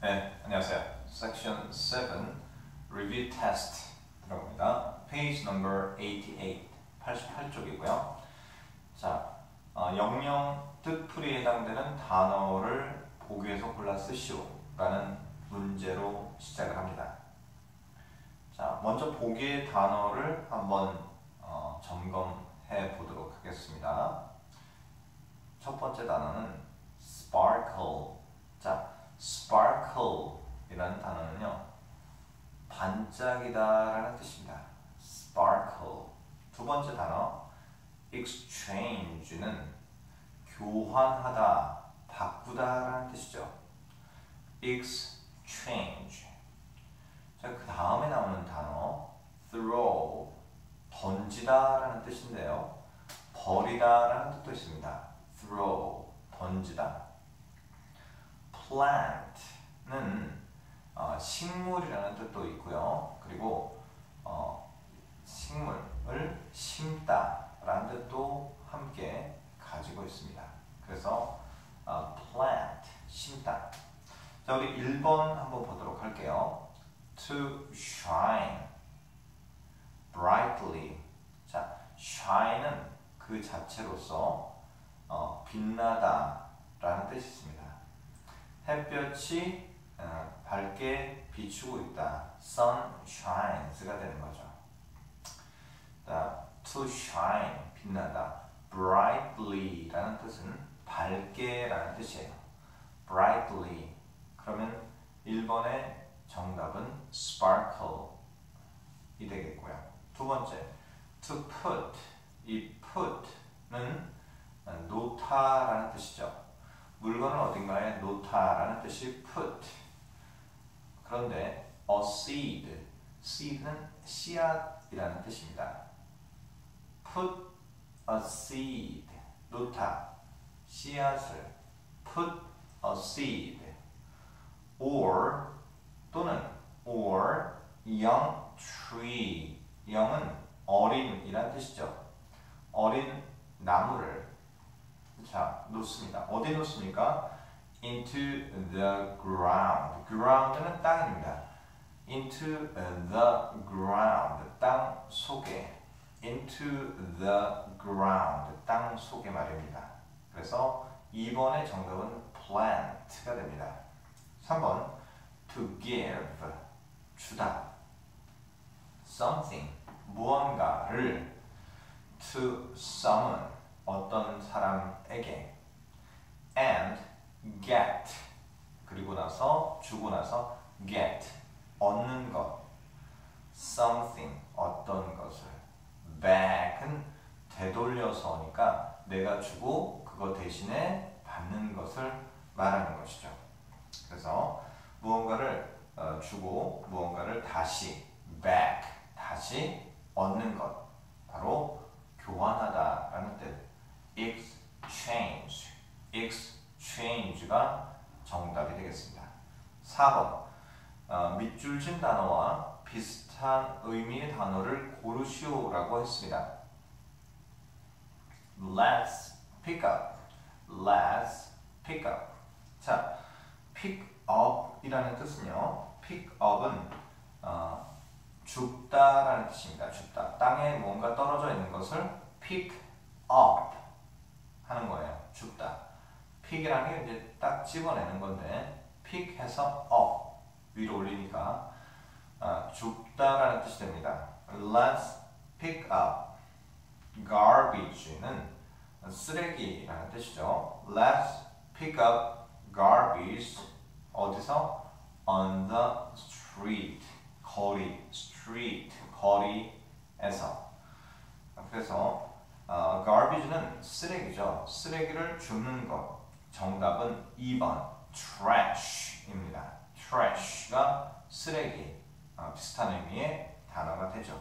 네, 안녕하세요. Section 7 Review Test 들어갑니다. Page number 88, 88쪽이고요. 자, 영영 뜻풀이에 해당되는 단어를 보기에서 골라 쓰시오 라는 문제로 시작을 합니다. 자, 먼저 보기의 단어를 한번 점검해 보도록 하겠습니다. 첫 번째 단어는 sparkle. 자, sparkle 이라는 단어는요, 반짝이다 라는 뜻입니다. sparkle. 두 번째 단어 exchange는 교환하다, 바꾸다 라는 뜻이죠. exchange. 자, 그 다음에 나오는 단어 throw, 던지다 라는 뜻인데요, 버리다 라는 뜻도 있습니다. throw, 던지다. plant는 식물이라는 뜻도 있고요. 그리고 식물을 심다 라는 뜻도 함께 가지고 있습니다. 그래서 plant, 심다. 자, 우리 1번 한번 보도록 할게요. To shine brightly. 자, shine은 그 자체로서 빛나다 라는 뜻이 있습니다. 햇볕이 밝게 비추고 있다. sun shines가 되는 거죠. to shine, 빛나다. brightly 라는 뜻은 밝게 라는 뜻이에요. brightly. 그러면 1번의 정답은 sparkle 이 되겠고요. 두 번째, to put. 이 put는 놓다 라는 뜻이죠. 물건을 어딘가에 놓다라는 뜻이 put. 그런데 a seed, seed는 씨앗이라는 뜻입니다. put a seed, 놓다, 씨앗을. put a seed. or, 또는 or young tree. young은 어린이라는 뜻이죠. 어린 나무를 자, 놓습니다. 어디 놓습니까? into the ground. ground는 땅입니다. into the ground. 땅 속에. into the ground. 땅 속에 말입니다. 그래서 2번의 정답은 plant가 됩니다. 3번 to give. 주다. something. 무언가를 to someone. 어떤 사람에게. and get. 그리고 나서 주고 나서 get. 얻는 것. something. 어떤 것을. back은 되돌려서니까 내가 주고 그거 대신에 받는 것을 말하는 것이죠. 그래서 무언가를 주고 무언가를 다시 back. 다시 얻는 것. 바로 교환하다 라는 뜻. exchange. exchange가 정답이 되겠습니다. 4번. 밑줄 친 단어와 비슷한 의미의 단어를 고르시오 라고 했습니다. Let's pick up. Let's pick up. 자, pick up 이라는 뜻은요, pick up은 줍다 라는 뜻입니다. 줍다. 땅에 뭔가 떨어져 있는 것을 pick up 하는 거예요. 줍다. pick이라는 게 이제 딱 집어내는 건데, pick 해서 up, 위로 올리니까 줍다 라는 뜻이 됩니다. Let's pick up garbage는 쓰레기라는 뜻이죠. Let's pick up garbage. 어디서? On the street. 거리, street, 거리에서. 그래서 garbage는 쓰레기죠. 쓰레기를 줍는 것. 정답은 2번 trash입니다. trash가 쓰레기. 비슷한 의미의 단어가 되죠.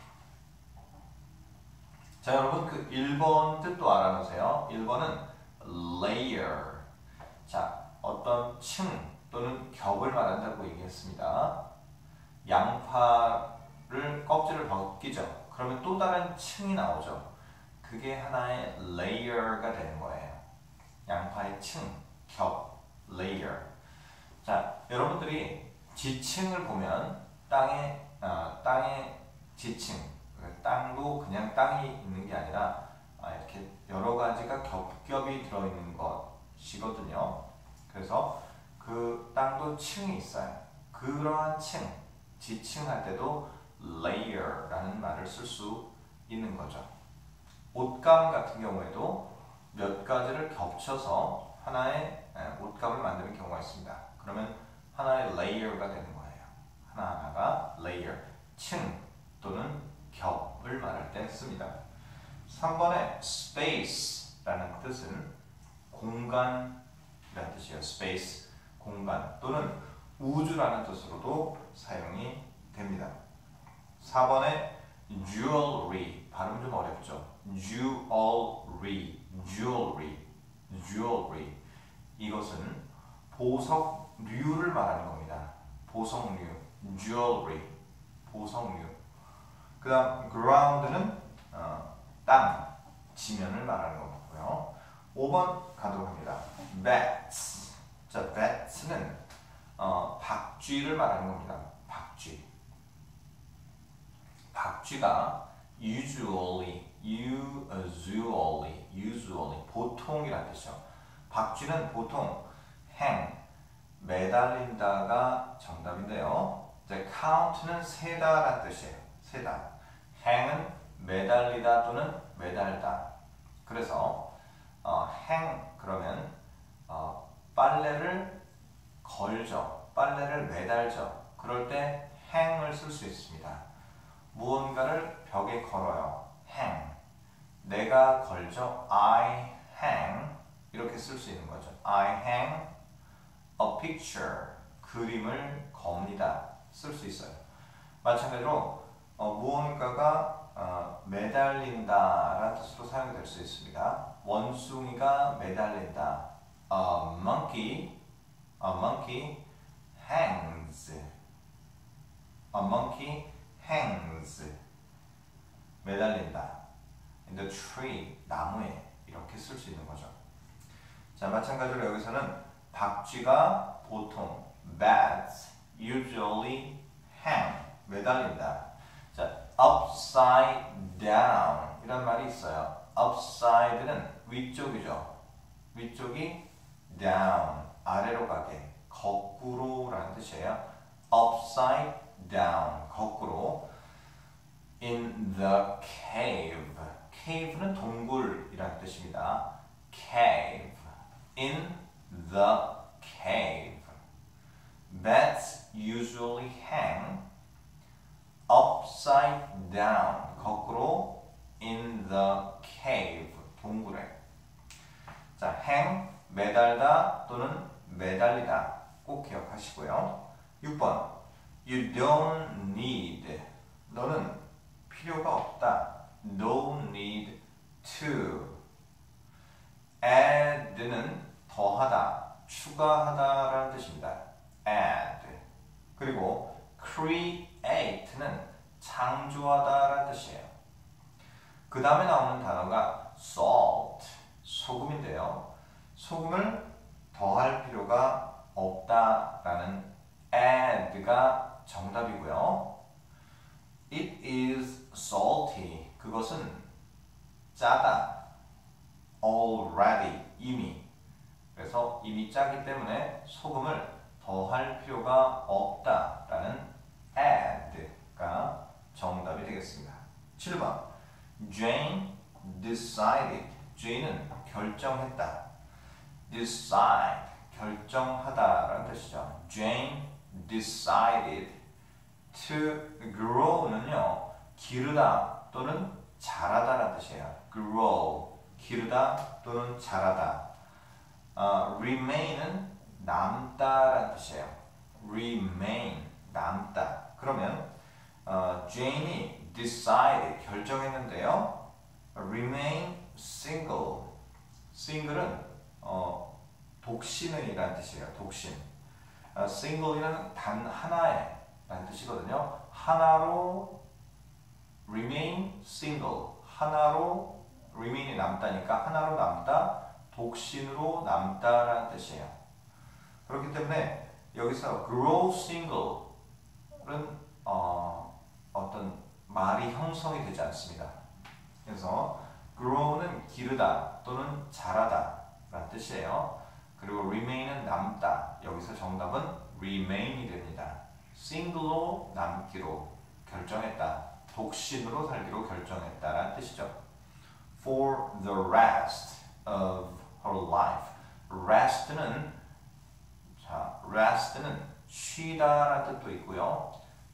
자, 여러분 그 1번 뜻도 알아놓으세요. 1번은 layer. 자, 어떤 층 또는 겹을 말한다고 얘기했습니다. 양파를 껍질을 벗기죠. 그러면 또 다른 층이 나오죠. 그게 하나의 layer가 되는 거예요. 양파의 층, 겹, layer. 자, 여러분들이 지층을 보면 땅의 지층, 땅도 그냥 땅이 있는 게 아니라 이렇게 여러 가지가 겹겹이 들어있는 것이거든요. 그래서 그 땅도 층이 있어요. 그러한 층, 지층할 때도 layer라는 말을 쓸 수 있는 거죠. 옷감 같은 경우에도 몇 가지를 겹쳐서 하나의 옷감을 만드는 경우가 있습니다. 그러면 하나의 layer가 되는 거예요. 하나하나가 layer, 층 또는 겹을 말할 때 씁니다. 3번에 space라는 뜻은 공간이라는 뜻이에요. space, 공간 또는 우주라는 뜻으로도 사용이 됩니다. 4번에 jewelry, 발음 좀 어렵죠. jewelry, 이것은 보석류를 말하는 겁니다. 보석류, jewelry, 보석류. 그 다음 ground는 땅, 지면을 말하는 거고요. 5번 가도록 합니다. bats. 자, bats는 박쥐를 말하는 겁니다. 박쥐가 usually 보통이라는 뜻이죠. 박쥐는 보통 매달린다가 정답인데요. 이제 count는 세다라는 뜻이에요. 세다. hang은 매달리다 또는 매달다. 그래서 그러면 빨래를 걸죠. 빨래를 매달죠. 그럴 때 hang을 쓸 수 있습니다. 무언가를 벽에 걸어요. hang. 내가 걸죠. I hang. 이렇게 쓸 수 있는 거죠. I hang a picture. 그림을 겁니다. 쓸 수 있어요. 마찬가지로 무언가가 매달린다라는 뜻으로 사용될 수 있습니다. 원숭이가 매달린다. A monkey hangs. A monkey hangs. 매달린다. In the tree. 나무에. 이렇게 쓸 수 있는 거죠. 자, 마찬가지로 여기서는 박쥐가 보통 bats usually hang. 매달린다. 자, upside down 이런 말이 있어요. upside는 위쪽이죠. 위쪽이 down 아래로 가게 거꾸로라는 뜻이에요. upside down 거꾸로. in the cave. cave는 동굴이라는 뜻입니다. cave. in the cave. Bats usually hang upside down 거꾸로 in the cave 동굴에. 자, hang 매달다 또는 매달리다 꼭 기억하시고요. 6번 You don't need. 너는 필요가 없다. No need to. add는 더하다, 추가하다라는 뜻입니다. add. 그리고 create는 창조하다라는 뜻이에요. 그 다음에 나오는 단어가 salt, 소금인데요. 소금을 더할 필요가 없다라는 add가 정답이고요. It is salty. 그것은 짜다. Already. 이미. 그래서 이미 짜기 때문에 소금을 더할 필요가 없다라는 add가 정답이 되겠습니다. 7번 Jane decided. Jane은 결정했다. decide. 결정하다라는 뜻이죠. Jane decided to grow는요, 기르다 또는 자라다라는 뜻이에요. grow, 기르다 또는 자라다. remain은 남다라는 뜻이에요. remain, 남다. 그러면 Jane이 decide, 결정했는데요. remain single. single은 독신의라는 뜻이에요. 독신. single이란 단 하나의 라는 뜻이거든요. 하나로 remain single. 하나로 remain이 남다니까 하나로 남다, 독신으로 남다라는 뜻이에요. 그렇기 때문에 여기서 grow single은 어떤 말이 형성이 되지 않습니다. 그래서 grow는 기르다 또는 자라다 라는 뜻이에요. 그리고 remain은 남다. 여기서 정답은 remain이 됩니다. single로 남기로 결정했다. 독신으로 살기로 결정했다 라는 뜻이죠. For the rest of her life. rest는 쉬다 라는 뜻도 있고요.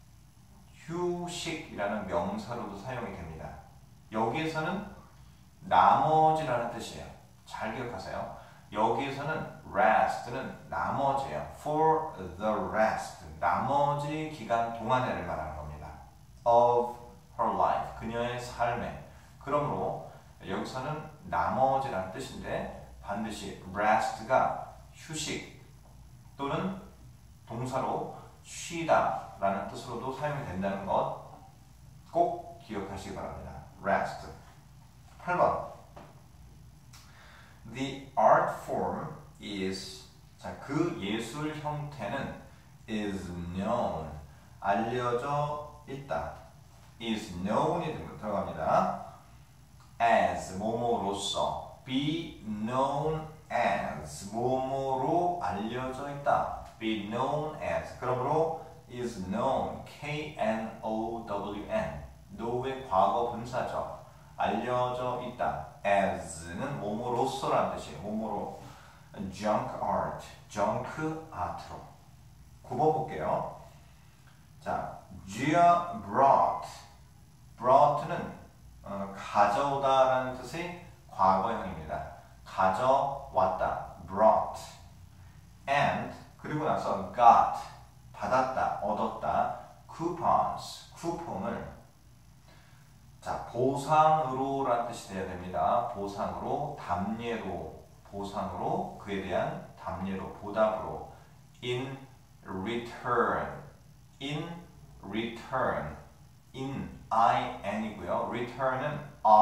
휴식이라는 명사로도 사용이 됩니다. 여기에서는 나머지라는 뜻이에요. 잘 기억하세요. 여기에서는 rest는 나머지예요. For the rest. 나머지 기간 동안에를 말하는 겁니다. Of her life. 그녀의 삶에. 그러므로 여기서는 나머지라는 뜻인데 반드시 rest가 휴식 또는 동사로 쉬다 라는 뜻으로도 사용이 된다는 것 꼭 기억하시기 바랍니다. rest. 8번. The art form is 그 예술 형태는 is known 알려져 있다. is known이 들어갑니다. as 뭐뭐로서 be known as 뭐뭐로 알려져 있다. be known as 그러므로 is known K-N-O-W-N know의 과거 분사죠. 알려져 있다. as는 뭐뭐로서라는 뜻이에요. 뭐뭐로 junk art, junk art로. 9번 볼게요. 자, Gia brought는 가져오다라는 뜻의 과거형입니다. 가져왔다. brought. and 그리고 나서 got 받았다, 얻었다. coupons 쿠폰을 자, 보상으로 라는 뜻이 돼야 됩니다. 보상으로, 답례로, 보상으로, 그에 대한 답례로, 보답으로. in return, in return, in, I-N이고요. return은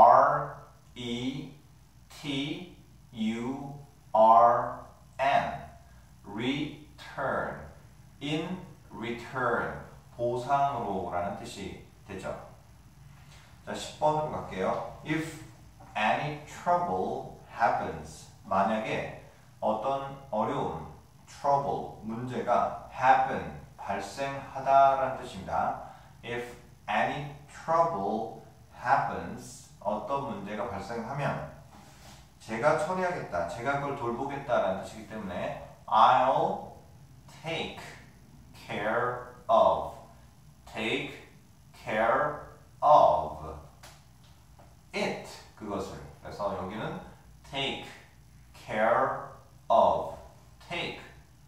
R-E-T-U-R-N, return, in return, 보상으로 라는 뜻이 되죠. 자, 10번으로 갈게요. If any trouble happens, 만약에 어떤 어려움, trouble, 문제가 happen, 발생하다라는 뜻입니다. If any trouble happens, 어떤 문제가 발생하면 제가 처리하겠다, 제가 그걸 돌보겠다라는 뜻이기 때문에 I'll take care of, take care of it, 그것을. 그래서 여기는 take care of, take,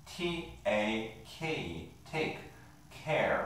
T-A-K, take, care,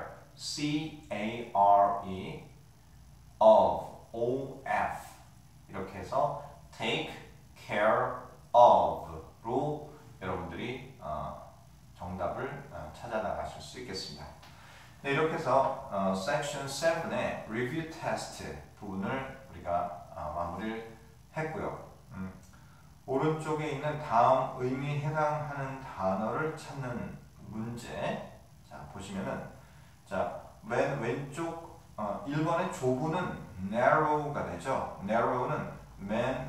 C-A-R-E, of, O-F 이렇게 해서 take care of로 여러분들이 정답을 찾아 나가실 수 있겠습니다. 네, 이렇게 해서 section 7의 review test 부분을 우리가 마무리를 했고요. 오른쪽에 있는 다음 의미에 해당하는 단어를 찾는 문제. 자, 보시면은 자, 맨 왼쪽 1번의 좁은은 narrow가 되죠. narrow는 맨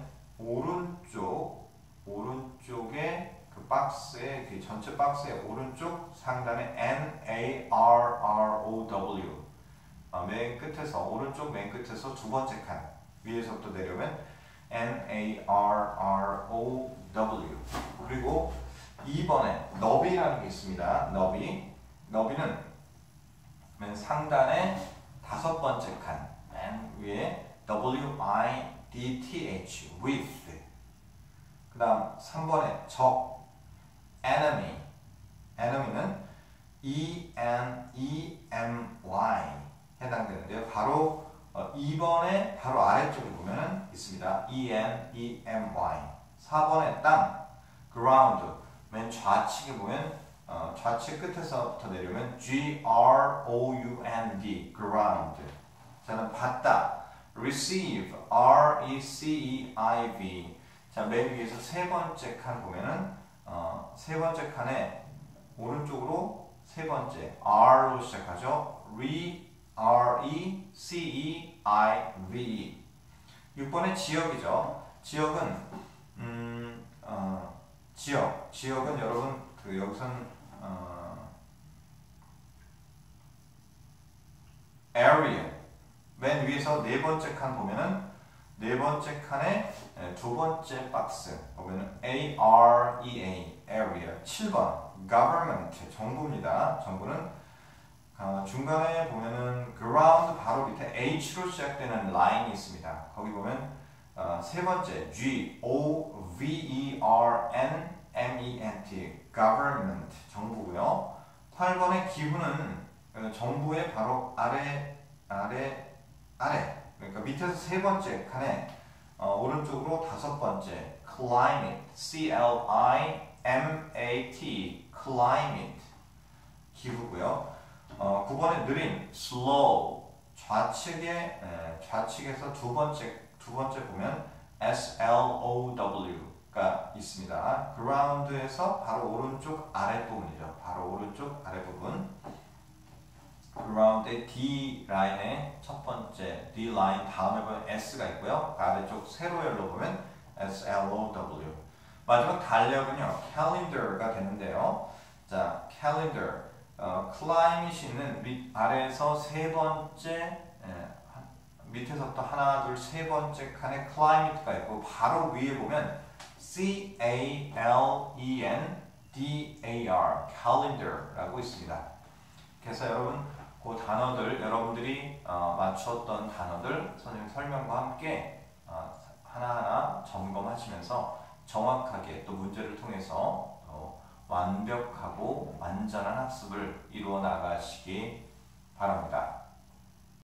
오른쪽에 그 박스의 그 전체 박스의 오른쪽 상단에 N-A-R-R-O-W 맨 끝에서 오른쪽 맨 끝에서 두 번째 칸 위에서부터 내려오면 N-A-R-R-O-W 그리고 2번에 너비라는 게 있습니다. 너비는 맨 상단에 다섯 번째 칸 맨 위에 W-I-D-T-H with 그 다음 3번에 적 enemy는 E-N-E-M-Y 해당되는데요. 바로 2번의 바로 아래쪽에 보면 있습니다. E-N-E-M-Y 4번의 땅 ground 맨 좌측에 보면 좌측 끝에서부터 내려오면 G-R-O-U-N-D ground 저는 받다 receive R-E-C-E-I-V 자, 맨 위에서 세 번째 칸 보면은 세 번째 칸에 오른쪽으로 세 번째 R로 시작하죠. R-E-C-E-I-V-E. 6번의 지역이죠. 지역은 여러분 여기선 area 맨 위에서 네 번째 칸 보면은 네 번째 칸에 두 번째 박스 보면은 AREA area 7번 government 정부입니다. 정부는 중간에 보면은 ground 바로 밑에 H로 시작되는 라인이 있습니다. 거기 보면 세 번째 GOVERNMENT government 정부고요. 8번의 기후는 정부의 바로 아래 그러니까 밑에서 세 번째 칸에 오른쪽으로 다섯 번째 climate CLIMAT climate 기후고요. 9번에 느린 slow 좌측에서 두 번째 보면 SLOW가 있습니다. ground에서 바로 오른쪽 아랫부분이죠. 바로 오른쪽 아랫부분. ground의 D 라인의 첫 번째 D 라인 다음에 보면 S가 있고요. 아래쪽 세로열로 보면 SLOW. 마지막 달력은요. calendar가 되는데요. 자, calendar. climate이 있는 아래에서 세 번째 밑에서부터 하나, 둘, 세 번째 칸에 climate가 있고 바로 위에 보면 CALENDAR calendar라고 있습니다. 그래서 여러분 그 단어들 여러분들이 맞추었던 단어들 선생님 설명과 함께 하나하나 점검하시면서 정확하게 또 문제를 통해서 완벽하고 완전한 학습을 이루어 나가시기 바랍니다.